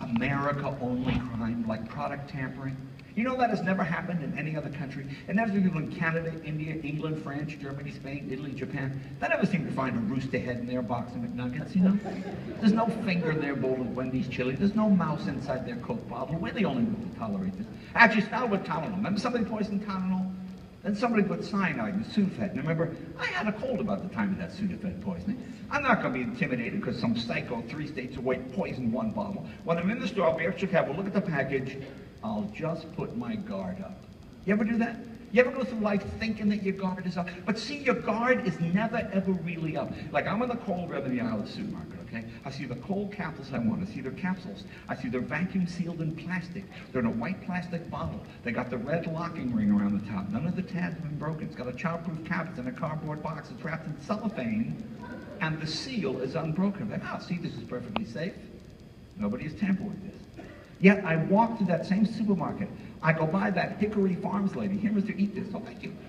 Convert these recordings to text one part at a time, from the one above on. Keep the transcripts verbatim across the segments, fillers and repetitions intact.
America-only crime, like product tampering? You know that has never happened in any other country. It never happened in Canada, India, England, France, Germany, Spain, Italy, Japan. They never seem to find a rooster head in their box of McNuggets, you know? There's no finger in their bowl of Wendy's chili. There's no mouse inside their Coke bottle. We're the only ones that tolerate this. Actually, started with Tylenol. Remember somebody poisoned Tylenol? Then somebody put cyanide in Sudafed. And remember, I had a cold about the time of that Sudafed poisoning. I'm not going to be intimidated because some psycho three states away poisoned one bottle. When I'm in the store, I'll be extra careful. Look at the package. I'll just put my guard up. You ever do that? You ever go through life thinking that your guard is up? But see, your guard is never, ever really up. Like, I'm in the cold red of the aisle of the supermarket, okay? I see the cold capsules I want. I see their capsules. I see they're vacuum sealed in plastic. They're in a white plastic bottle. They got the red locking ring around the top. None of the tabs have been broken. It's got a childproof cap. It's in a cardboard box. It's wrapped in cellophane. And the seal is unbroken. I'm like, oh, see, this is perfectly safe. Nobody has tampered with this. Yet I walk to that same supermarket. I go by that Hickory Farms lady. Here, mister, eat this. Oh, thank you.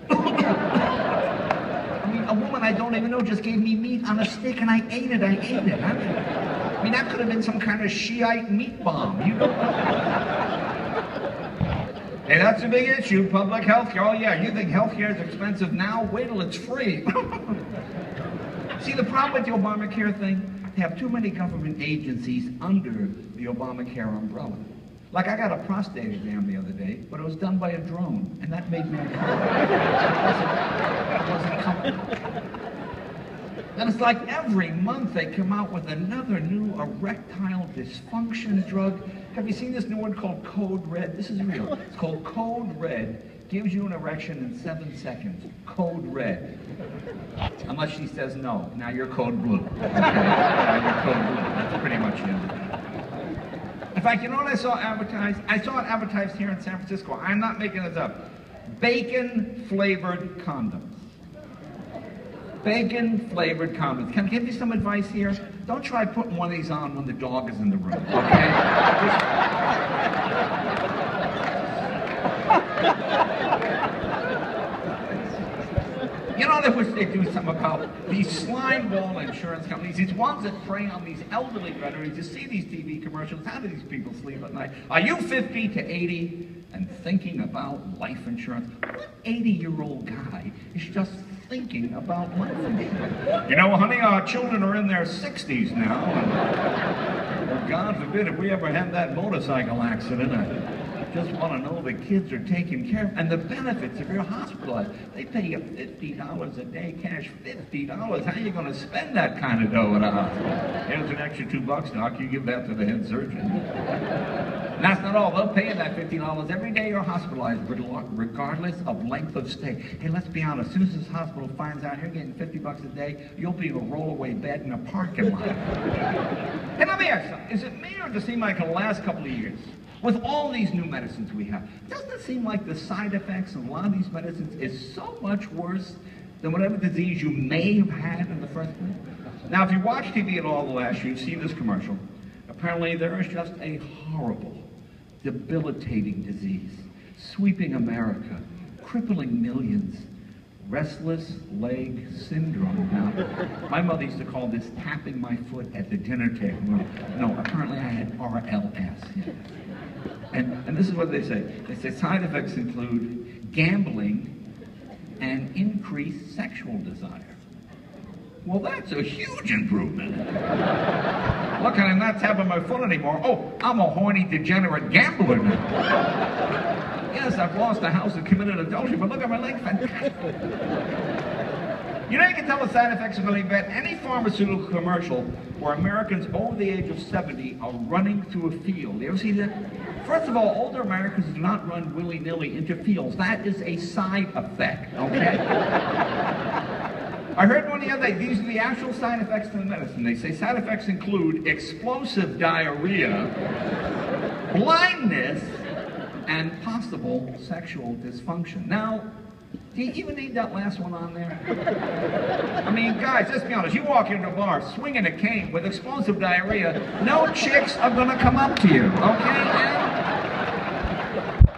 I mean, a woman I don't even know just gave me meat on a stick, and I ate it. I ate it. I mean, I mean that could have been some kind of Shiite meat bomb. You don't know. Hey, that's a big issue. Public health care. Oh, yeah, you think health care is expensive now? Wait till it's free. See, the problem with the Obamacare thing, they have too many government agencies under the Obamacare umbrella. Like, I got a prostate exam the other day, but it was done by a drone, and that made me uncomfortable. It wasn't comfortable. And it's like every month they come out with another new erectile dysfunction drug. Have you seen this new one called Code Red? This is real. It's called Code Red. Gives you an erection in seven seconds. Code Red. Unless she says no. Now you're Code Blue. Okay? Now you're Code Blue. That's pretty much it. In fact, you know what I saw advertised? I saw it advertised here in San Francisco. I'm not making this up. Bacon-flavored condoms. Bacon-flavored condoms. Can I give you some advice here? Don't try putting one of these on when the dog is in the room, okay? You know, they wish they'd do something about these slime ball insurance companies, these ones that prey on these elderly veterans. You see these T V commercials. How do these people sleep at night? Are you fifty to eighty and thinking about life insurance? What eighty-year-old guy is just thinking about life insurance? You know, honey, our children are in their sixties now. And, well, God forbid if we ever have that motorcycle accident. I, just want to know the kids are taken care of. And the benefits if you're hospitalized. They pay you fifty dollars a day, cash fifty dollars. How are you going to spend that kind of dough at a hospital? Here's an extra two bucks, doc. You give that to the head surgeon. And that's not all. They'll pay you that fifty dollars every day you're hospitalized, regardless of length of stay. Hey, let's be honest. As soon as this hospital finds out you're getting fifty bucks a day, you'll be in a rollaway bed in a parking lot. And let me ask you something. Is it me or does it seem like in the last couple of years, with all these new medicines we have, doesn't it seem like the side effects of a lot of these medicines is so much worse than whatever disease you may have had in the first place? Now, if you watch T V at all the last year, you've seen this commercial. Apparently, there is just a horrible, debilitating disease sweeping America, crippling millions. Restless leg syndrome. Now, my mother used to call this tapping my foot at the dinner table. No, apparently I had R L S. Yeah. And, and this is what they say. They say side effects include gambling and increased sexual desire. Well, that's a huge improvement. Look, I'm not tapping my foot anymore. Oh, I'm a horny, degenerate gambler now. Yes, I've lost a house and committed adultery, but look at my leg, fantastic. You know, you can tell the side effects of any vet. Any pharmaceutical commercial where Americans over the age of seventy are running through a field. You ever see that? First of all, older Americans do not run willy-nilly into fields. That is a side effect, okay? I heard one the other day, these are the actual side effects of the medicine. They say side effects include explosive diarrhea, blindness, and possible sexual dysfunction. Now, do you even need that last one on there? I mean, guys, let's be honest. You walk into a bar swinging a cane with explosive diarrhea, no chicks are going to come up to you, okay?